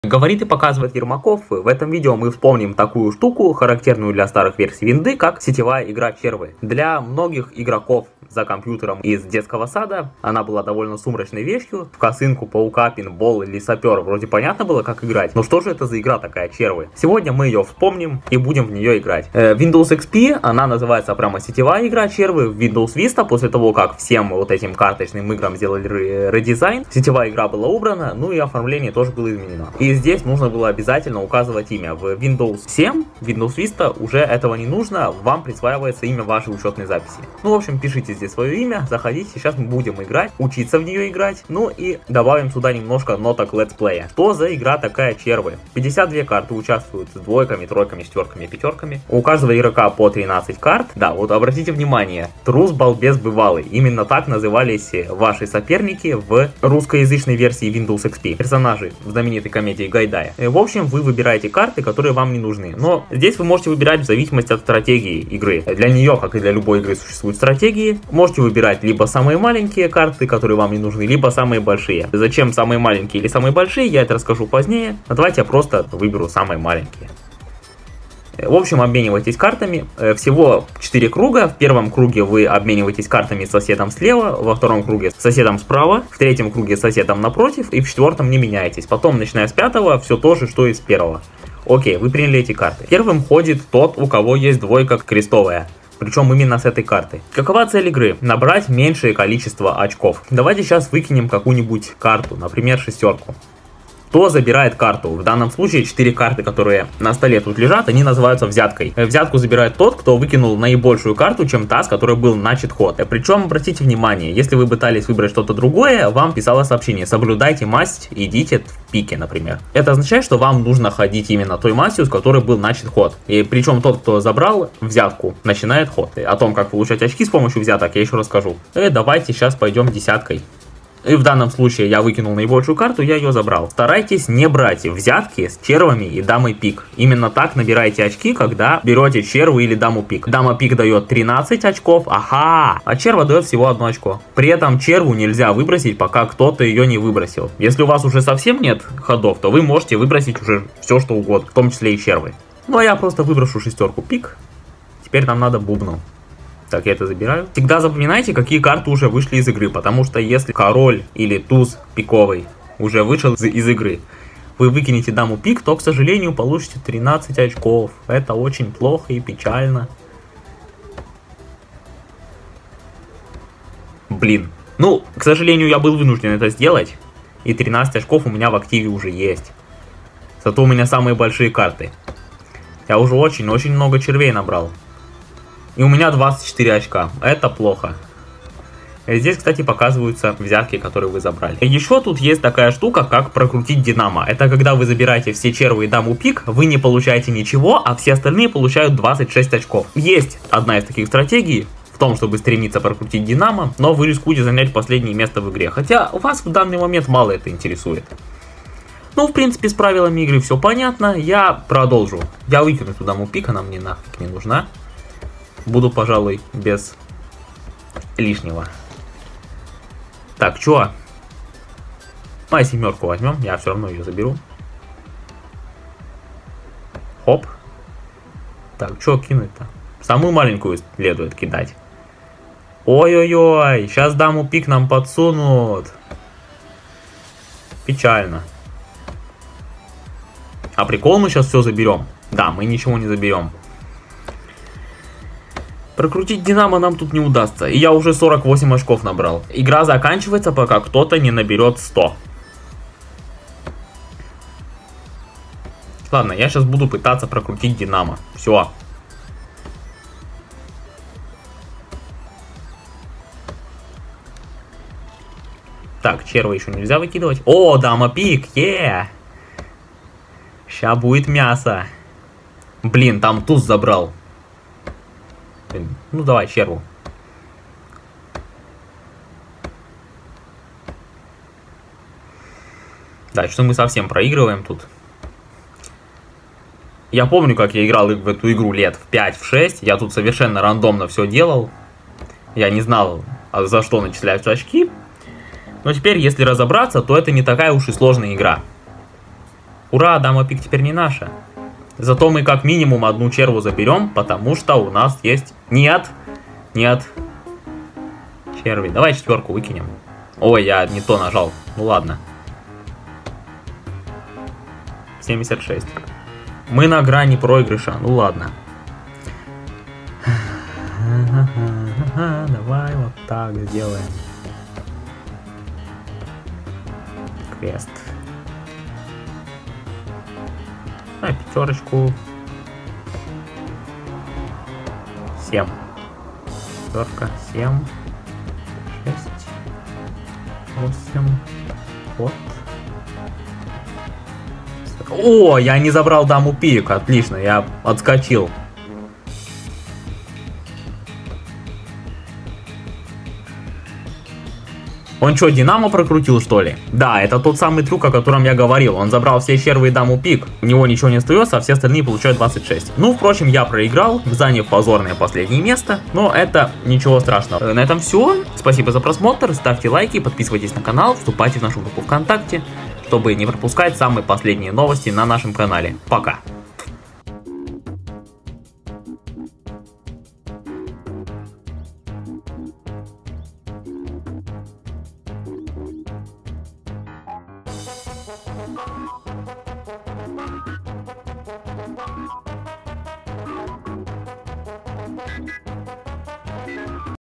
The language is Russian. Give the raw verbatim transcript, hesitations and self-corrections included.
Говорит и показывает Ермаков. В этом видео мы вспомним такую штуку, характерную для старых версий винды, как сетевая игра червы. Для многих игроков за компьютером из детского сада она была довольно сумрачной вещью. В косынку, паука, пинбол или сапер вроде понятно было, как играть. Но что же это за игра такая, червы? Сегодня мы ее вспомним и будем в нее играть. Э, Windows икс пи, она называется прямо сетевая игра червы. В Windows Vista, после того, как всем вот этим карточным играм сделали редизайн, сетевая игра была убрана, ну и оформление тоже было изменено. И здесь нужно было обязательно указывать имя. В Windows семь, Windows Vista уже этого не нужно, вам присваивается имя вашей учетной записи. Ну, в общем, пишите здесь свое имя, заходите, сейчас мы будем играть, учиться в нее играть, ну и добавим сюда немножко ноток летсплея. Что за игра такая, червы? пятьдесят две карты участвуют с двойками, тройками, четверками, пятерками. У каждого игрока по тринадцать карт. Да, вот обратите внимание, трус, балбес, бывалый. Именно так назывались ваши соперники в русскоязычной версии Windows икс пи. Персонажи в знаменитой комедии Гайдая. В общем, вы выбираете карты, которые вам не нужны. Но здесь вы можете выбирать в зависимости от стратегии игры. Для нее, как и для любой игры, существуют стратегии. Можете выбирать либо самые маленькие карты, которые вам не нужны, либо самые большие. Зачем самые маленькие или самые большие, я это расскажу позднее. А давайте я просто выберу самые маленькие. В общем, обменивайтесь картами. Всего четыре круга. В первом круге вы обмениваетесь картами с соседом слева, во втором круге с соседом справа, в третьем круге с соседом напротив, и в четвертом не меняетесь. Потом, начиная с пятого, все то же, что и с первого. Окей, вы приняли эти карты. Первым ходит тот, у кого есть двойка крестовая. Причем именно с этой карты. Какова цель игры? Набрать меньшее количество очков. Давайте сейчас выкинем какую-нибудь карту, например, шестерку. Кто забирает карту? В данном случае четыре карты, которые на столе тут лежат, они называются взяткой. Взятку забирает тот, кто выкинул наибольшую карту, чем та, с которой был начат ход. Причем, обратите внимание, если вы пытались выбрать что-то другое, вам писало сообщение: соблюдайте масть, идите в пике, например. Это означает, что вам нужно ходить именно той мастью, с которой был начат ход. И причем тот, кто забрал взятку, начинает ход. О том, как получать очки с помощью взяток, я еще расскажу. И давайте сейчас пойдем десяткой. И в данном случае я выкинул наибольшую карту, я ее забрал. Старайтесь не брать взятки с червами и дамой пик. Именно так набираете очки, когда берете черву или даму пик. Дама пик дает тринадцать очков, ага, а черва дает всего одно очко. При этом черву нельзя выбросить, пока кто-то ее не выбросил. Если у вас уже совсем нет ходов, то вы можете выбросить уже все что угодно, в том числе и червы. Ну а я просто выброшу шестерку пик. Теперь нам надо бубну. Так, я это забираю. Всегда запоминайте, какие карты уже вышли из игры, потому что если король или туз пиковый уже вышел из игры, вы выкинете даму пик, то, к сожалению, получите тринадцать очков. Это очень плохо и печально. Блин. Ну, к сожалению, я был вынужден это сделать, и тринадцать очков у меня в активе уже есть. Зато у меня самые большие карты. Я уже очень-очень много червей набрал. И у меня двадцать четыре очка. Это плохо. Здесь, кстати, показываются взятки, которые вы забрали. Еще тут есть такая штука, как прокрутить динамо. Это когда вы забираете все червы и даму пик, вы не получаете ничего, а все остальные получают двадцать шесть очков. Есть одна из таких стратегий в том, чтобы стремиться прокрутить динамо, но вы рискуете занять последнее место в игре. Хотя вас в данный момент мало это интересует. Ну, в принципе, с правилами игры все понятно. Я продолжу. Я выкину эту даму пик, она мне нафиг не нужна. Буду, пожалуй, без лишнего. Так, чё? Давай семерку возьмем, я все равно ее заберу. Хоп. Так, чё кинуть-то? Самую маленькую следует кидать. Ой-ой-ой, сейчас даму пик нам подсунут. Печально. А прикол, мы сейчас все заберем. Да, мы ничего не заберем. Прокрутить динамо нам тут не удастся, и я уже сорок восемь очков набрал. Игра заканчивается, пока кто-то не наберет сто. Ладно, я сейчас буду пытаться прокрутить динамо. Все. Так, черва еще нельзя выкидывать. О, дама пик, е! Ща будет мясо. Блин, там туз забрал. Ну давай, черву. Да, что мы совсем проигрываем тут. Я помню, как я играл в эту игру лет в пять шесть. Я тут совершенно рандомно все делал. Я не знал, за что начисляются очки. Но теперь, если разобраться, то это не такая уж и сложная игра. Ура, дама пик теперь не наша. Зато мы как минимум одну черву заберем, потому что у нас есть... Нет, нет. Черви. Давай четверку выкинем. Ой, я не то нажал. Ну ладно. семьдесят шесть. Мы на грани проигрыша. Ну ладно. Давай вот так сделаем. Квест. На пятерочку. семь. Пятерка. семь. шесть. восемь. Вот. О, я не забрал даму пик. Отлично, я отскочил. Он что, Динамо прокрутил, что ли? Да, это тот самый трюк, о котором я говорил. Он забрал все червы и даму пик. У него ничего не остается, а все остальные получают двадцать шесть. Ну, впрочем, я проиграл, заняв позорное последнее место. Но это ничего страшного. На этом все. Спасибо за просмотр. Ставьте лайки, подписывайтесь на канал, вступайте в нашу группу ВКонтакте, чтобы не пропускать самые последние новости на нашем канале. Пока. Thank you.